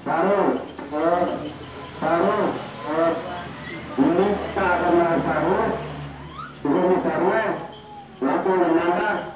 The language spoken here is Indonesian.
Saru, saru, ini tak kena saru, juga saru, laku nanda.